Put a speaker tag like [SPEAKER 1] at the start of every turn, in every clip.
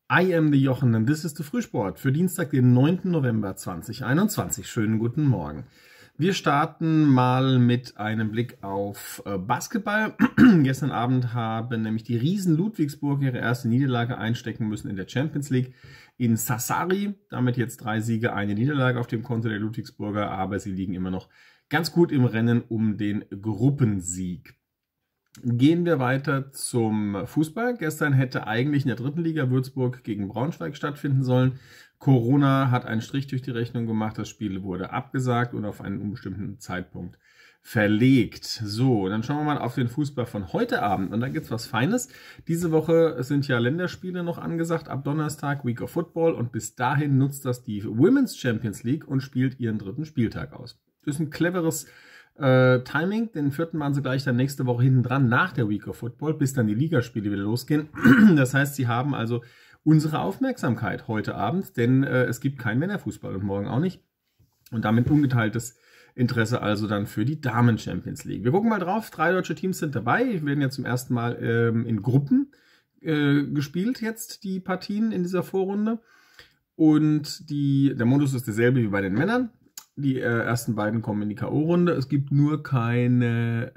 [SPEAKER 1] I am the Jochen and this is the Frühsport für Dienstag, den 9. November 2021. Schönen guten Morgen. Wir starten mal mit einem Blick auf Basketball. Gestern Abend haben nämlich die Riesen Ludwigsburg ihre erste Niederlage einstecken müssen in der Champions League in Sassari. Damit jetzt 3 Siege, eine Niederlage auf dem Konto der Ludwigsburger, aber sie liegen immer noch ganz gut im Rennen um den Gruppensieg. Gehen wir weiter zum Fußball. Gestern hätte eigentlich in der 3. Liga Würzburg gegen Braunschweig stattfinden sollen. Corona hat einen Strich durch die Rechnung gemacht. Das Spiel wurde abgesagt und auf einen unbestimmten Zeitpunkt verlegt. So, dann schauen wir mal auf den Fußball von heute Abend. Und da gibt es was Feines. Diese Woche sind ja Länderspiele noch angesagt. Ab Donnerstag Week of Football. Und bis dahin nutzt das die Women's Champions League und spielt ihren 3. Spieltag aus. Das ist ein cleveres Timing, den 4. machen sie gleich dann nächste Woche hinten dran nach der Week of Football, bis dann die Ligaspiele wieder losgehen. Das heißt, sie haben also unsere Aufmerksamkeit heute Abend, denn es gibt keinen Männerfußball und morgen auch nicht. Und damit ungeteiltes Interesse also dann für die Damen-Champions League. Wir gucken mal drauf, 3 deutsche Teams sind dabei. Wir werden ja zum ersten Mal in Gruppen gespielt jetzt, die Partien in dieser Vorrunde. Und der Modus ist derselbe wie bei den Männern. Die ersten beiden kommen in die K.O.-Runde. Es gibt nur keine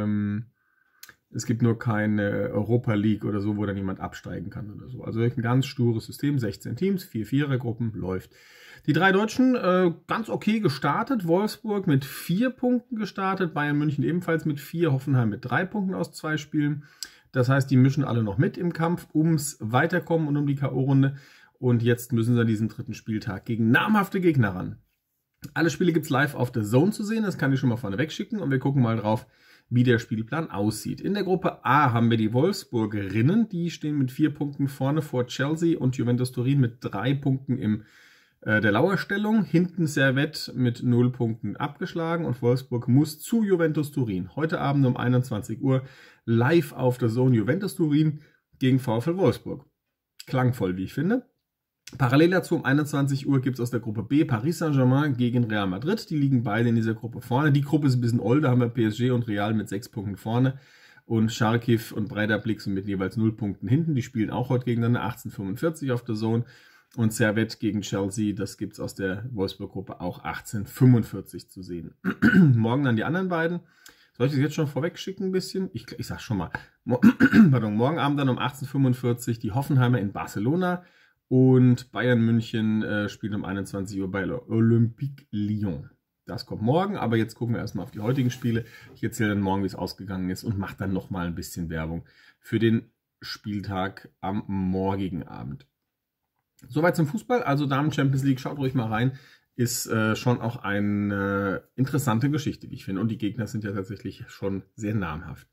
[SPEAKER 1] Europa League oder so, wo dann jemand absteigen kann oder so. Also ein ganz stures System, 16 Teams, 4 Vierergruppen, läuft. Die 3 Deutschen ganz okay gestartet. Wolfsburg mit 4 Punkten gestartet, Bayern München ebenfalls mit 4, Hoffenheim mit 3 Punkten aus 2 Spielen. Das heißt, die mischen alle noch mit im Kampf ums Weiterkommen und um die K.O.-Runde. Und jetzt müssen sie an diesem 3. Spieltag gegen namhafte Gegner ran. Alle Spiele gibt es live auf der Zone zu sehen, das kann ich schon mal vorne wegschicken und wir gucken mal drauf, wie der Spielplan aussieht. In der Gruppe A haben wir die Wolfsburgerinnen, die stehen mit 4 Punkten vorne vor Chelsea und Juventus Turin mit 3 Punkten in der Lauerstellung. Hinten Servette mit 0 Punkten abgeschlagen und Wolfsburg muss zu Juventus Turin. Heute Abend um 21 Uhr live auf der Zone Juventus Turin gegen VfL Wolfsburg. Klangvoll, wie ich finde. Parallel dazu um 21 Uhr gibt es aus der Gruppe B Paris Saint-Germain gegen Real Madrid. Die liegen beide in dieser Gruppe vorne. Die Gruppe ist ein bisschen old, da haben wir PSG und Real mit 6 Punkten vorne. Und Charkiw und Breidablik sind mit jeweils 0 Punkten hinten. Die spielen auch heute gegeneinander 18:45 auf der Zone. Und Servette gegen Chelsea, das gibt es aus der Wolfsburg-Gruppe auch 18:45 zu sehen. Morgen dann die anderen beiden. Soll ich das jetzt schon vorweg schicken ein bisschen? Ich sag schon mal. Morgen Abend dann um 18:45 die Hoffenheimer in Barcelona. Und Bayern München spielt um 21 Uhr bei Olympique Lyon. Das kommt morgen, aber jetzt gucken wir erstmal auf die heutigen Spiele. Ich erzähle dann morgen, wie es ausgegangen ist und mache dann nochmal ein bisschen Werbung für den Spieltag am morgigen Abend. Soweit zum Fußball, also Damen Champions League, schaut ruhig mal rein. Ist schon auch eine interessante Geschichte, wie ich finde. Und die Gegner sind ja tatsächlich schon sehr namhaft.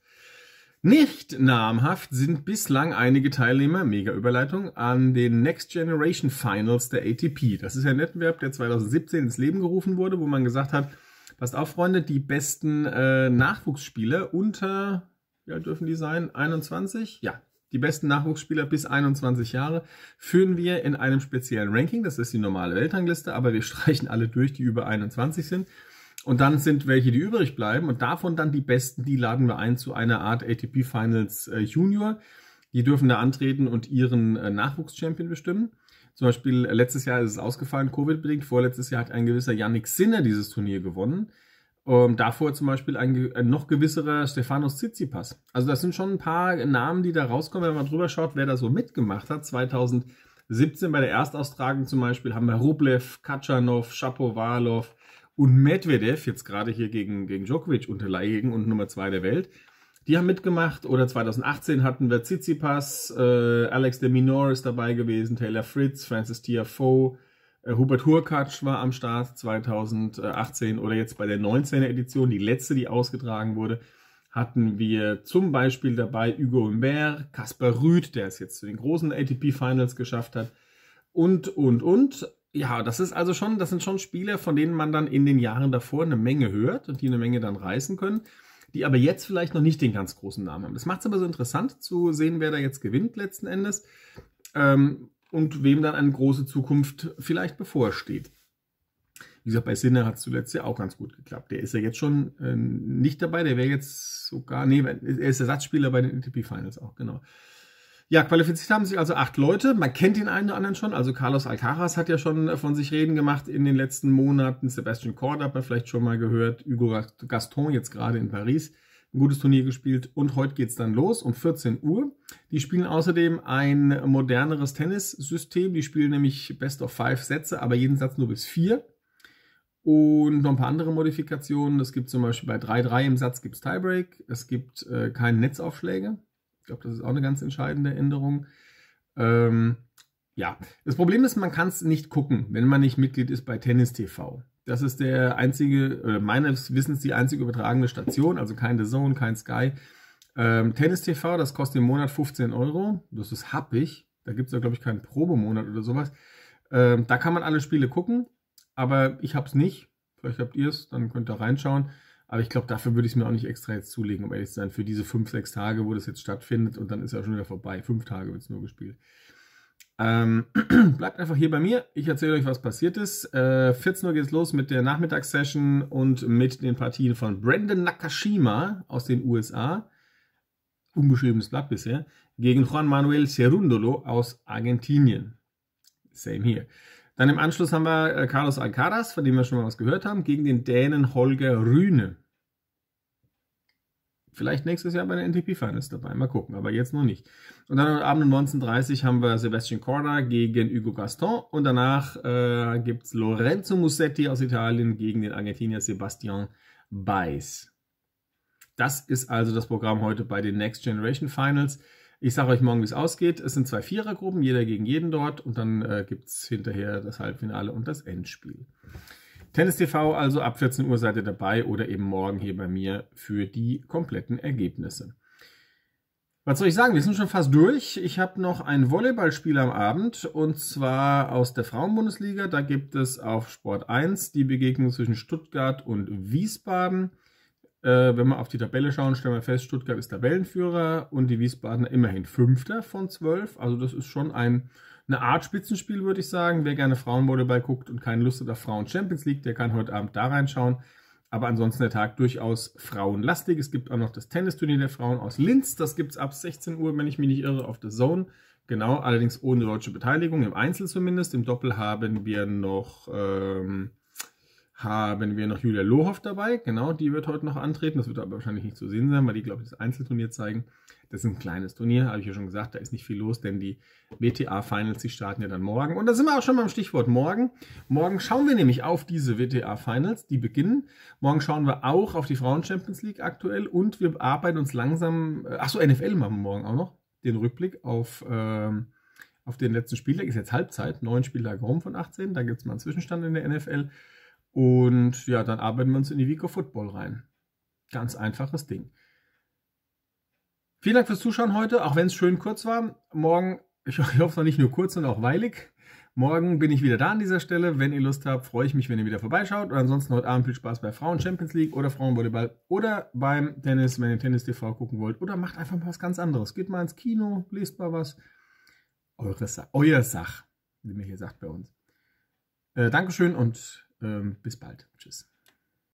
[SPEAKER 1] Nicht namhaft sind bislang einige Teilnehmer, mega Überleitung, an den Next Generation Finals der ATP. Das ist ein Wettbewerb, der 2017 ins Leben gerufen wurde, wo man gesagt hat, passt auf Freunde, die besten Nachwuchsspieler unter, wie alt dürfen die sein, 21? Ja, die besten Nachwuchsspieler bis 21 Jahre führen wir in einem speziellen Ranking. Das ist die normale Weltrangliste, aber wir streichen alle durch, die über 21 sind. Und dann sind welche, die übrig bleiben und davon dann die Besten, die laden wir ein zu einer Art ATP Finals Junior. Die dürfen da antreten und ihren Nachwuchschampion bestimmen. Zum Beispiel letztes Jahr ist es ausgefallen, Covid-bedingt. Vorletztes Jahr hat ein gewisser Yannick Sinner dieses Turnier gewonnen. Davor zum Beispiel ein noch gewisserer Stefanos Tsitsipas. Also das sind schon ein paar Namen, die da rauskommen, wenn man drüber schaut, wer da so mitgemacht hat. 2017 bei der Erstaustragung zum Beispiel haben wir Rublev, Khachanov, Shapovalov und Medvedev, jetzt gerade hier gegen Djokovic unterlegen und Nummer 2 der Welt, die haben mitgemacht. Oder 2018 hatten wir Tsitsipas, Alex de Minaur ist dabei gewesen, Taylor Fritz, Frances Tiafoe, Hubert Hurkacz war am Start 2018. Oder jetzt bei der 19er Edition, die letzte, die ausgetragen wurde, hatten wir zum Beispiel dabei Hugo Humbert, Kaspar Rüth, der es jetzt zu den großen ATP Finals geschafft hat und. Ja, das sind schon Spieler, von denen man dann in den Jahren davor eine Menge hört und die eine Menge dann reißen können, die aber jetzt vielleicht noch nicht den ganz großen Namen haben. Das macht es aber so interessant zu sehen, wer da jetzt gewinnt letzten Endes und wem dann eine große Zukunft vielleicht bevorsteht. Wie gesagt, bei Sinner hat es zuletzt ja auch ganz gut geklappt. Der ist ja jetzt schon nicht dabei, der wäre jetzt sogar, nee, er ist Ersatzspieler bei den ATP Finals auch, genau. Ja, qualifiziert haben sich also 8 Leute. Man kennt den einen oder anderen schon. Also Carlos Alcaraz hat ja schon von sich reden gemacht in den letzten Monaten. Sebastian Korda hat man vielleicht schon mal gehört. Hugo Gaston jetzt gerade in Paris. Ein gutes Turnier gespielt. Und heute geht's dann los um 14 Uhr. Die spielen außerdem ein moderneres Tennissystem. Die spielen nämlich Best of 5 Sätze, aber jeden Satz nur bis 4. Und noch ein paar andere Modifikationen. Es gibt zum Beispiel bei 3-3 im Satz gibt's Tiebreak. Es gibt keine Netzaufschläge. Ich glaube, das ist auch eine ganz entscheidende Änderung. Ja, das Problem ist, man kann es nicht gucken, wenn man nicht Mitglied ist bei Tennis TV. Das ist der einzige, meines Wissens die einzige übertragene Station, also kein The Zone, kein Sky. Tennis TV, das kostet im Monat 15 Euro. Das ist happig. Da gibt es ja, glaube ich, keinen Probemonat oder sowas. Da kann man alle Spiele gucken, aber ich habe es nicht. Vielleicht habt ihr es, dann könnt ihr reinschauen. Aber ich glaube, dafür würde ich es mir auch nicht extra jetzt zulegen, um ehrlich zu sein, für diese 5-6 Tage, wo das jetzt stattfindet und dann ist ja schon wieder vorbei. 5 Tage wird es nur gespielt. Bleibt einfach hier bei mir. Ich erzähle euch, was passiert ist. 14 Uhr geht es los mit der Nachmittagssession und mit den Partien von Brandon Nakashima aus den USA. Unbeschriebenes Blatt bisher. Gegen Juan Manuel Cerúndolo aus Argentinien. Same here. Dann im Anschluss haben wir Carlos Alcaraz, von dem wir schon mal was gehört haben, gegen den Dänen Holger Rune. Vielleicht nächstes Jahr bei den NTP Finals dabei, mal gucken, aber jetzt noch nicht. Und dann am Abend um 19:30 haben wir Sebastian Korda gegen Hugo Gaston und danach gibt es Lorenzo Musetti aus Italien gegen den Argentinier Sebastian Baez. Das ist also das Programm heute bei den Next Generation Finals. Ich sage euch morgen, wie es ausgeht. Es sind 2 Vierergruppen, jeder gegen jeden dort. Und dann gibt es hinterher das Halbfinale und das Endspiel. Tennis TV, also ab 14 Uhr seid ihr dabei oder eben morgen hier bei mir für die kompletten Ergebnisse. Was soll ich sagen? Wir sind schon fast durch. Ich habe noch ein Volleyballspiel am Abend und zwar aus der Frauenbundesliga. Da gibt es auf Sport 1 die Begegnung zwischen Stuttgart und Wiesbaden. Wenn wir auf die Tabelle schauen, stellen wir fest, Stuttgart ist Tabellenführer und die Wiesbadener immerhin 5. von 12. Also das ist schon eine Art Spitzenspiel, würde ich sagen. Wer gerne Frauenvolleyball guckt und keine Lust hat auf Frauen Champions League, der kann heute Abend da reinschauen. Aber ansonsten der Tag durchaus frauenlastig. Es gibt auch noch das Tennisturnier der Frauen aus Linz. Das gibt es ab 16 Uhr, wenn ich mich nicht irre, auf The Zone. Genau, allerdings ohne deutsche Beteiligung, im Einzel zumindest. Im Doppel haben wir noch Julia Lohoff dabei. Genau, die wird heute noch antreten. Das wird aber wahrscheinlich nicht zu sehen sein, weil die, glaube ich, das Einzelturnier zeigen. Das ist ein kleines Turnier, habe ich ja schon gesagt. Da ist nicht viel los, denn die WTA-Finals, die starten ja dann morgen. Und da sind wir auch schon beim Stichwort morgen. Morgen schauen wir nämlich auf diese WTA-Finals, die beginnen. Morgen schauen wir auch auf die Frauen-Champions League aktuell. Und wir arbeiten uns langsam... NFL machen wir morgen auch noch. Den Rückblick auf den letzten Spieltag. Ist jetzt Halbzeit, 9 Spieltage rum von 18. Da gibt es mal einen Zwischenstand in der NFL. Und ja, dann arbeiten wir uns in die Week of Football rein. Ganz einfaches Ding. Vielen Dank fürs Zuschauen heute, auch wenn es schön kurz war. Morgen, ich hoffe es war nicht nur kurz, sondern auch weilig. Morgen bin ich wieder da an dieser Stelle. Wenn ihr Lust habt, freue ich mich, wenn ihr wieder vorbeischaut. Und ansonsten heute Abend viel Spaß bei Frauen Champions League oder Frauenvolleyball oder beim Tennis, wenn ihr Tennis TV gucken wollt. Oder macht einfach mal was ganz anderes. Geht mal ins Kino, lest mal was. Euer Sach, wie man hier sagt bei uns. Dankeschön und bis bald. Tschüss.